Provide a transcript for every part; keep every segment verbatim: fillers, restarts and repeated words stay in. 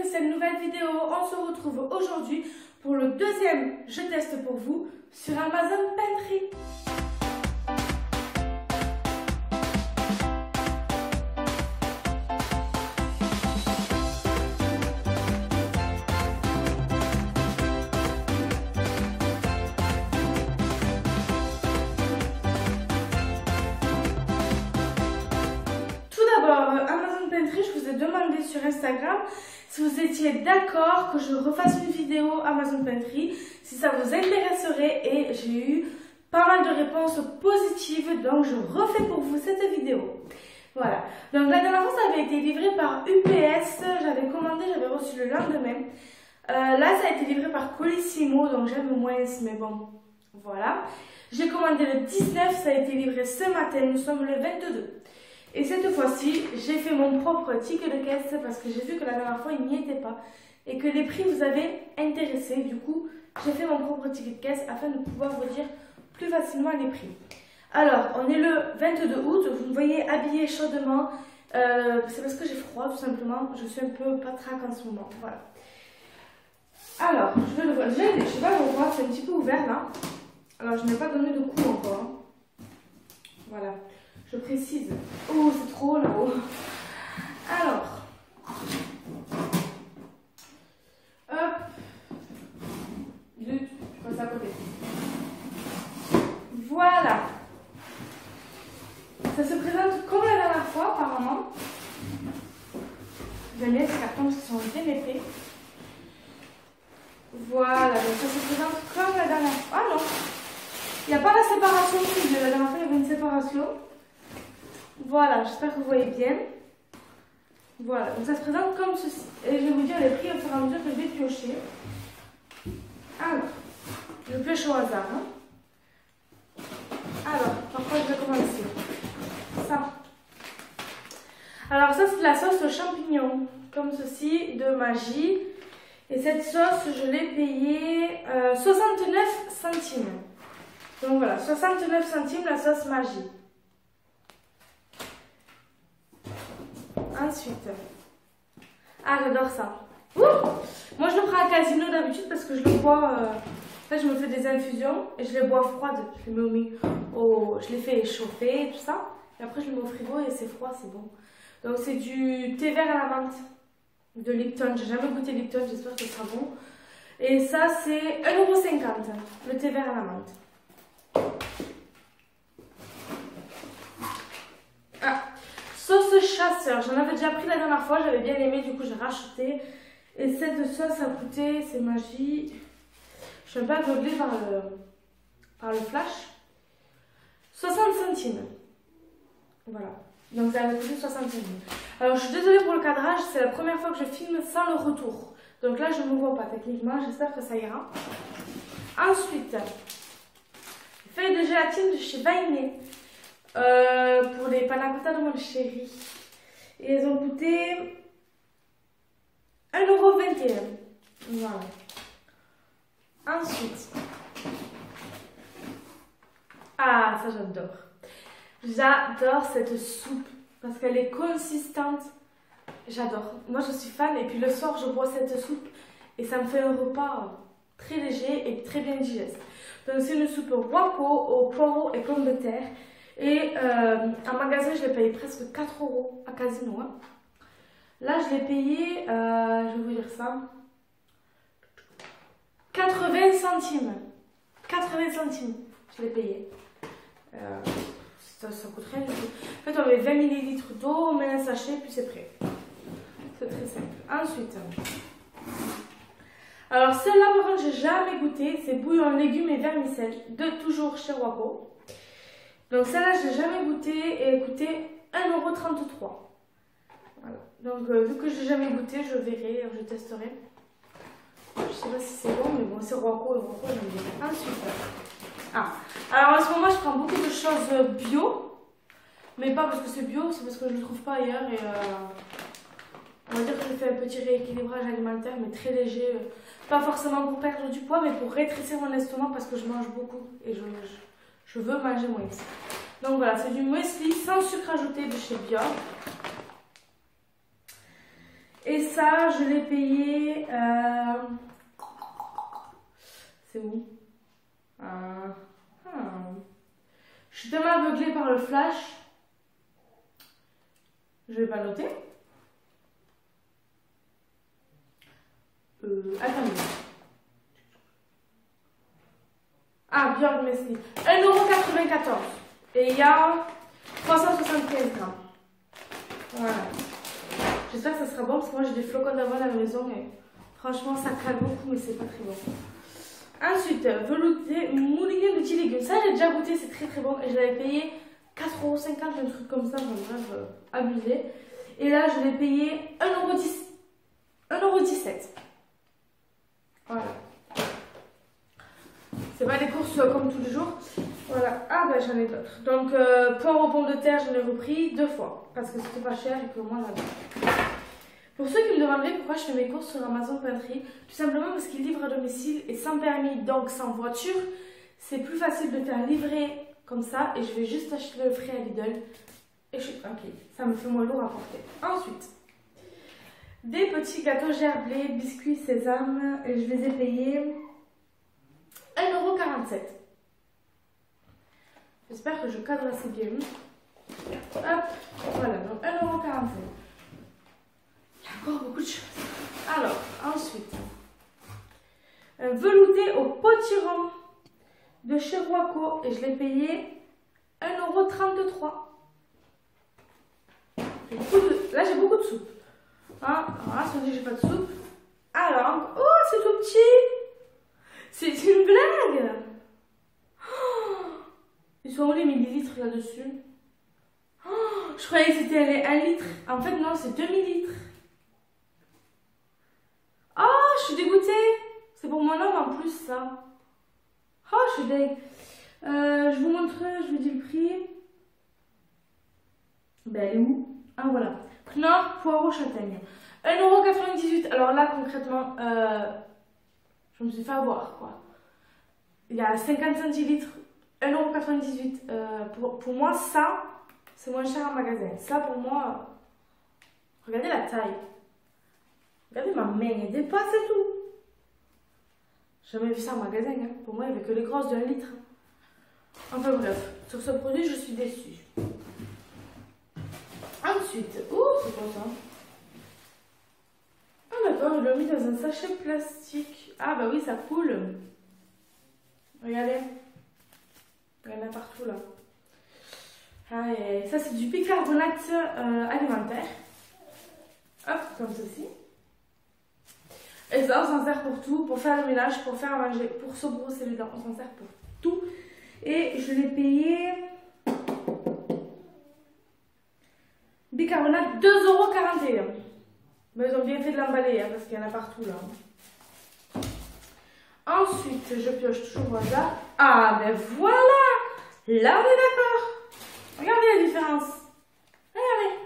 cette nouvelle vidéo. On se retrouve aujourd'hui pour le deuxième Je teste pour vous sur Amazon Pantry. Amazon Pantry, je vous ai demandé sur Instagram si vous étiez d'accord que je refasse une vidéo Amazon Pantry, si ça vous intéresserait, et j'ai eu pas mal de réponses positives, donc je refais pour vous cette vidéo. Voilà, donc la dernière fois ça avait été livré par U P S, j'avais commandé, j'avais reçu le lendemain. Euh, là ça a été livré par Colissimo, donc j'aime moins, mais bon, voilà. J'ai commandé le dix-neuf, ça a été livré ce matin, nous sommes le vingt-deux. Et cette fois-ci, j'ai fait mon propre ticket de caisse parce que j'ai vu que la dernière fois, il n'y était pas. Et que les prix vous avaient intéressé. Du coup, j'ai fait mon propre ticket de caisse afin de pouvoir vous dire plus facilement les prix. Alors, on est le vingt-deux août. Vous me voyez habillée chaudement. Euh, C'est parce que j'ai froid, tout simplement. Je suis un peu patraque en ce moment. Voilà. Alors, je vais le voir. Je ne sais pas le voir, c'est un petit peu ouvert là. Alors, je n'ai pas donné de coup encore. Hein. Voilà. Je précise. Oh, c'est trop là-haut. Alors. Hop. Zut, je passe à côté. Voilà. Ça se présente comme la dernière fois, apparemment. J'aime bien ces cartons qui sont bien épais. Voilà, donc ça se présente comme la dernière fois. Ah non. Il n'y a pas la séparation. La dernière fois, il y avait une séparation. Voilà, j'espère que vous voyez bien. Voilà, donc ça se présente comme ceci. Et je vais vous dire les prix au fur et à mesure que je vais piocher. Alors, je pioche au hasard. Hein. Alors, par quoi je vais commencer? Ça. Alors ça, c'est de la sauce aux champignons, comme ceci, de Maggi. Et cette sauce, je l'ai payée euh, soixante-neuf centimes. Donc voilà, soixante-neuf centimes la sauce Maggi. Ensuite, ah j'adore ça. Ouh, moi je le prends à Casino d'habitude parce que je le bois. Euh, en fait, je me fais des infusions et je les bois froides. Je les mets au, au je les fais chauffer et tout ça. Et après je les mets au frigo et c'est froid, c'est bon. Donc c'est du thé vert à la menthe de Lipton. J'ai jamais goûté Lipton, j'espère que ce sera bon. Et ça c'est un euro cinquante le thé vert à la menthe. Ah. Sauce chasseur, j'en avais déjà pris la dernière fois, j'avais bien aimé, du coup j'ai racheté. Et cette sauce a coûté, c'est Maggi. Je suis un peu aveuglée par le, par le flash. soixante centimes. Voilà. Donc ça a coûté soixante centimes. Alors je suis désolée pour le cadrage, c'est la première fois que je filme sans le retour. Donc là je ne me vois pas techniquement, j'espère que ça ira. Ensuite, feuille de gélatine de chez Vainé. Euh, pour les panna cotta de mon chéri. Et elles ont coûté un euro vingt et un. Voilà. Ensuite. Ah, ça j'adore. J'adore cette soupe. Parce qu'elle est consistante. J'adore. Moi je suis fan. Et puis le soir je bois cette soupe. Et ça me fait un repas très léger et très bien digeste. Donc c'est une soupe Waco au poireau et pommes de terre. Et euh, en magasin, je l'ai payé presque quatre euros à Casino. Hein. Là, je l'ai payé, euh, je vais vous dire ça, quatre-vingts centimes. quatre-vingts centimes, je l'ai payé. Euh, ça, ça coûte rien du tout. En fait, on met vingt millilitres d'eau, on met un sachet, puis c'est prêt. C'est très simple. Ensuite, alors celle-là, par contre, j'ai jamais goûté. C'est bouillon, légumes et vermicelle, de toujours chez Waco. Donc celle-là, je n'ai jamais goûté et elle coûtait un euro trente-trois. Voilà. Donc euh, vu que je n'ai jamais goûté, je verrai, je testerai. Je ne sais pas si c'est bon, mais bon, c'est Waco et Waco, j'aime bien. Ensuite, ah. Alors en ce moment, je prends beaucoup de choses bio. Mais pas parce que c'est bio, c'est parce que je ne le trouve pas ailleurs. Et euh, on va dire que je fais un petit rééquilibrage alimentaire, mais très léger. Pas forcément pour perdre du poids, mais pour rétrécir mon estomac parce que je mange beaucoup. Et je... je Je veux manger moins. Donc voilà, c'est du muesli sans sucre ajouté de chez Bior. Et ça, je l'ai payé. Euh... C'est où? euh... hmm. Je suis tellement aveuglée par le flash. Je vais pas noter. Euh, attendez. Ah, Björn Mesli. un euro quatre-vingt-quatorze. Et il y a trois cent soixante-quinze grammes. Voilà. J'espère que ça sera bon parce que moi j'ai des flocons d'avoine à la maison et franchement ça cale beaucoup mais c'est pas très bon. Ensuite, velouté moulinet de petits légumes. Ça j'ai déjà goûté, c'est très très bon et je l'avais payé quatre euros cinquante, un truc comme ça, enfin bref, euh, abusé. Et là je l'ai payé un euro dix-sept. Voilà. C'est pas des courses euh, comme tous les jours. Voilà. Ah ben j'en ai d'autres. Donc euh, poire aux pommes de terre, je l'ai repris deux fois. Parce que c'était pas cher et que moi j'adore. Pour ceux qui me demanderaient pourquoi je fais mes courses sur Amazon Pantry, tout simplement parce qu'ils livrent à domicile et sans permis, donc sans voiture, c'est plus facile de faire livrer comme ça et je vais juste acheter le frais à Lidl et je suis tranquille. Ça me fait moins lourd à porter. Ensuite, des petits gâteaux gerblés, biscuits sésame et je les ai payés un euro quarante-sept. J'espère que je cadre assez bien. Hop, voilà, donc un euro quarante-sept. Il y a encore beaucoup de choses. Alors, ensuite, un velouté au potiron de chez Roaco et je l'ai payé un euro trente-trois. Là, j'ai beaucoup de soupe. Hein? Alors là, si on dit que j'ai pas de soupe. Alors, oh, c'est tout petit. C'est une blague. Oh, ils sont où les millilitres là-dessus? Oh, je croyais que c'était un litre. En fait, non, c'est deux millilitres. Oh, je suis dégoûtée. C'est pour mon homme en plus, ça. Oh, je suis dégoûtée. Euh, je vous montre, je vous dis le prix. Ben, elle est où? Ah, voilà. Knorr, poireau, châtaigne. un euro quatre-vingt-dix-huit. Alors là, concrètement, euh, je me suis fait avoir, quoi. Il y a cinquante centilitres, un euro quatre-vingt-dix-huit. Euh, pour, pour moi, ça, c'est moins cher en magasin. Ça, pour moi, regardez la taille. Regardez ma main, elle dépasse et tout. J'ai jamais vu ça en magasin. Hein. Pour moi, il n'y avait que les grosses d'un litre. Enfin bref, sur ce produit, je suis déçue. Ensuite, ouh, c'est quoi ça? Ah d'accord, je l'ai mis dans un sachet plastique. Ah bah oui, ça coule. Regardez. Il y en a partout là. Ah, et ça c'est du bicarbonate euh, alimentaire. Hop, comme ceci. Et ça, on s'en sert pour tout, pour faire le ménage, pour faire à manger, pour se brosser les dents. On s'en sert pour tout. Et je l'ai payé bicarbonate deux euros quarante et un. Mais ils ont bien fait de l'emballer hein, parce qu'il y en a partout là. Ensuite, je pioche toujours au hasard. Ah ben voilà. Là on est d'accord. Regardez la différence. Regardez.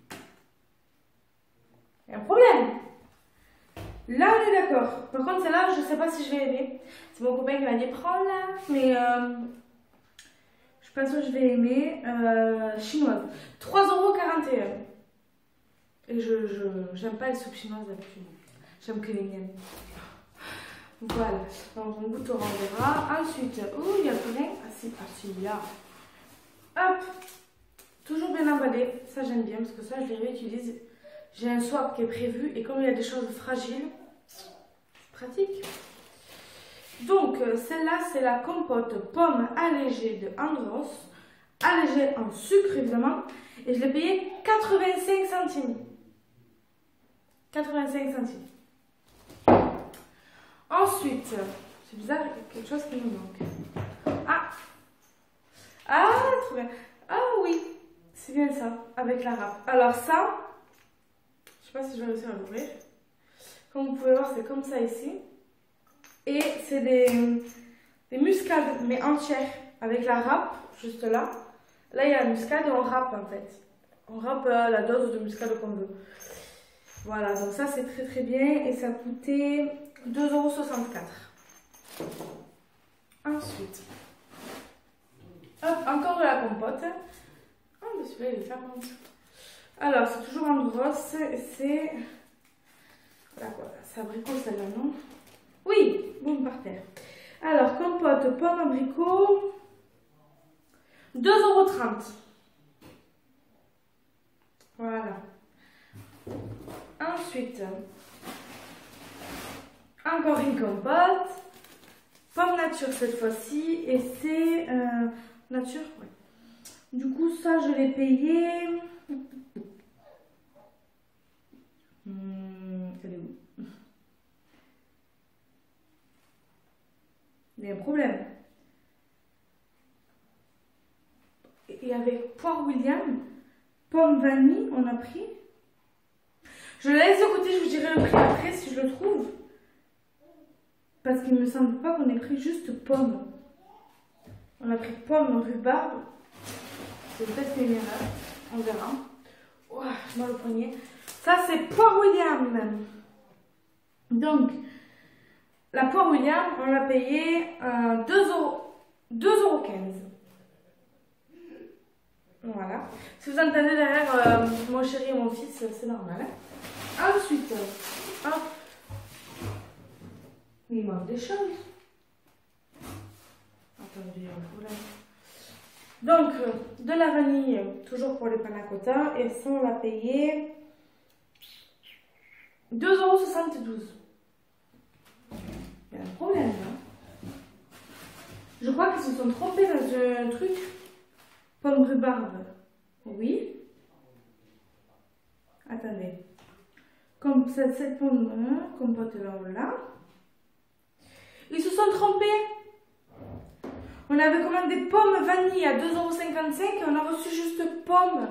Il y a un problème. Là on est d'accord. Par contre celle-là, je ne sais pas si je vais aimer. C'est mon copain qui m'a dit prends-la. Mais euh, je suis pas sûre que je vais aimer. Euh, chinoise. trois euros quarante et un. Et je j'aime pas les soupes chinoises d'habitude. J'aime que les miennes. Voilà. Donc on goûtera, on verra. Ensuite, oh il y a plein. Ah si, ah celui-là. Hop. Toujours bien emballé. Ça j'aime bien parce que ça je les réutilise. J'ai un swap qui est prévu et comme il y a des choses fragiles, c'est pratique. Donc celle-là c'est la compote pomme allégée de Andros. Allégée en sucre évidemment. Et je l'ai payé quatre-vingt-cinq centimes. quatre-vingt-cinq centimes. Ensuite, c'est bizarre, il y a quelque chose qui me manque. Ah Ah, trop bien. Ah oui, c'est bien ça, avec la râpe. Alors ça, je sais pas si je vais réussir à l'ouvrir. Comme vous pouvez voir, c'est comme ça ici. Et c'est des, des muscades, mais entières, avec la râpe, juste là. Là, il y a la muscade et on râpe en fait. On râpe euh, la dose de muscade qu'on veut. Voilà, donc ça c'est très très bien et ça coûtait deux euros soixante-quatre. Ensuite, hop, encore de la compote. Oh, mais celui-là il est fermé. Alors, c'est toujours en brosse, c'est Voilà quoi, c'est abricot celle-là, non? Oui, boum, par terre. Alors, compote pomme abricot, deux euros trente. Voilà. Ensuite, encore une compote. Pomme nature cette fois-ci. Et c'est euh, nature, ouais. Du coup, ça, je l'ai payé. Hmm, elle est où? Il y a un problème. Et avec poire William, pomme vanille, on a pris. Je le laisse de côté, je vous dirai le prix après si je le trouve. Parce qu'il ne me semble pas qu'on ait pris juste pomme. On a pris pomme rhubarbe. C'est peut-être une erreur. On verra. Oh, j'ai mal au poignet. Ça, c'est poire William même. Donc, la poire William, on l'a payé euh, deux euros quinze. Voilà. Si vous entendez derrière euh, mon chéri et mon fils, c'est normal. Hein. Ensuite, hop. Il manque des choses. Attendez, il y a un problème. Donc, de la vanille, toujours pour les panna cotta. Et ça, on l'a payé deux euros soixante-douze. Il y a un problème, là. Je crois qu'ils se sont trompés dans un truc. Pomme rhubarbe. Oui. Attendez. Comme cette, cette pomme, hein, compote là, là. Ils se sont trompés. On avait commandé pomme vanille à deux euros cinquante-cinq et on a reçu juste pomme.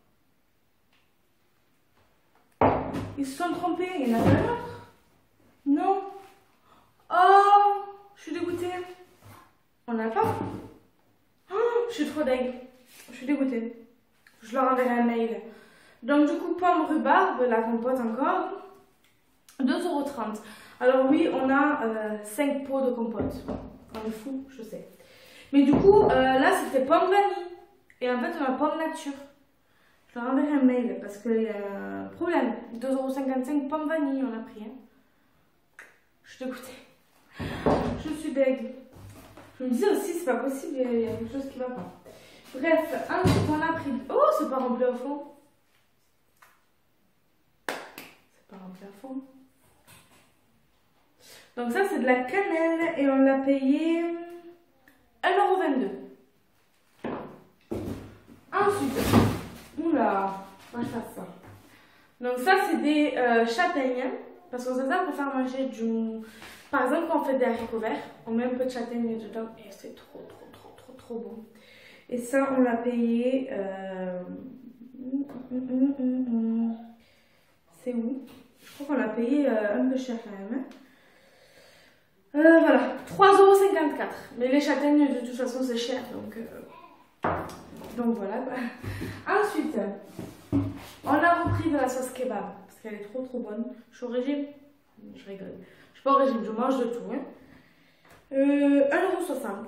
Ils se sont trompés. Il y en a un autre? Non. Oh, je suis dégoûtée. On n'a pas. Oh, je suis trop deg. Je suis dégoûtée. Je leur enverrai un mail. Donc du coup, pomme rhubarbe, la compote encore, deux euros trente. Alors oui, on a euh, cinq pots de compote. On est fou, je sais. Mais du coup, euh, là, c'était pomme vanille. Et en fait, on a pomme nature. Je leur enverrai un mail parce qu'il y a un problème. deux euros cinquante-cinq, pomme vanille, on a pris. Hein. Je suis dégoûtée. Je suis deg. Je me dis aussi, c'est pas possible, il y a quelque chose qui va pas. Bref, ensuite, on a pris... Oh, c'est pas rempli au fond. C'est pas rempli à fond. Donc ça, c'est de la cannelle et on l'a payé un euro vingt-deux. Ensuite, oula, moi je fasse ça. Donc ça, c'est des euh, châtaignes, parce qu'on sait ça pour faire manger du... Par exemple, quand on fait des haricots verts, on met un peu de châtaigne dedans et c'est trop, trop, trop, trop, trop bon. Et ça, on l'a payé... Euh... C'est où? Je crois qu'on l'a payé euh, un peu cher quand même. Hein. Euh, voilà, trois euros cinquante-quatre. Mais les châtaignes, de toute façon, c'est cher. Donc, euh... donc voilà. Ensuite, on a repris de la sauce kebab. Parce qu'elle est trop trop bonne. Je suis au régime. Je rigole. Je suis pas au régime, je mange de tout. Hein. Euh, un euro soixante.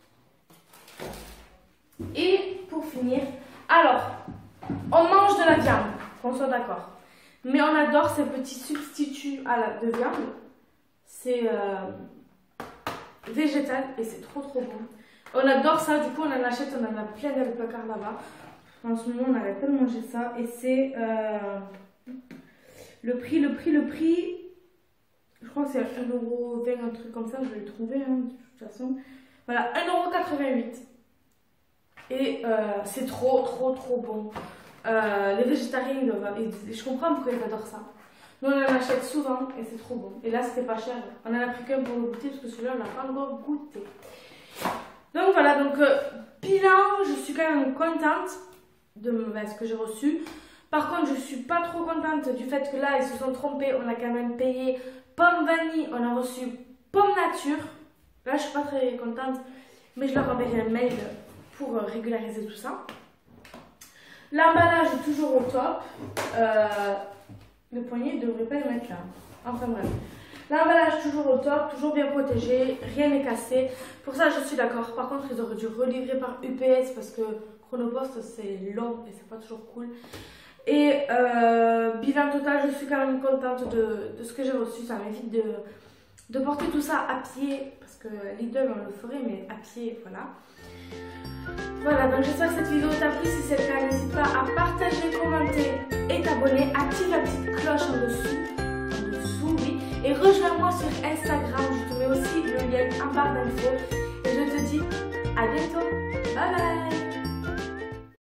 Et pour finir, alors, on mange de la viande, qu'on soit d'accord. Mais on adore ces petits substituts à la, de viande. C'est euh, végétal et c'est trop trop bon. On adore ça, du coup on en achète, on en a plein dans le placard là-bas. En ce moment on n'arrête pas de manger ça et c'est euh, le prix, le prix, le prix, je crois que c'est un euro vingt, un truc comme ça, je vais le trouver hein, de toute façon. Voilà, un euro quatre-vingt-huit. Et euh, c'est trop trop trop bon. Euh, les végétariens, ils, je comprends pourquoi ils adorent ça. Nous on en achète souvent et c'est trop bon. Et là c'était pas cher. On en a pris qu'un pour le goûter parce que celui-là on n'a pas encore goûté. Donc voilà, donc euh, bilan, je suis quand même contente de ben, ce que j'ai reçu. Par contre je suis pas trop contente du fait que là ils se sont trompés. On a quand même payé pomme vanille, on a reçu pomme nature. Là je suis pas très contente. Mais je leur enverrai un mail pour euh, régulariser tout ça. L'emballage est toujours au top. Euh, Le poignet ne devrait pas le mettre là. Enfin bref. L'emballage toujours au top, toujours bien protégé, rien n'est cassé. Pour ça, je suis d'accord. Par contre, ils auraient dû relivrer par U P S parce que Chronopost, c'est long et c'est pas toujours cool. Et euh, bilan total, je suis quand même contente de, de ce que j'ai reçu. Ça m'évite de, de porter tout ça à pied, parce que Lidl on le ferait, mais à pied, voilà. Voilà, donc j'espère que cette vidéo t'a plu. Si c'est le cas, n'hésite pas à partager, commenter et t'abonner. Active la petite cloche en dessous, en dessous, oui. Et rejoins-moi sur Instagram, je te mets aussi le lien en barre d'infos. Et je te dis à bientôt. Bye bye.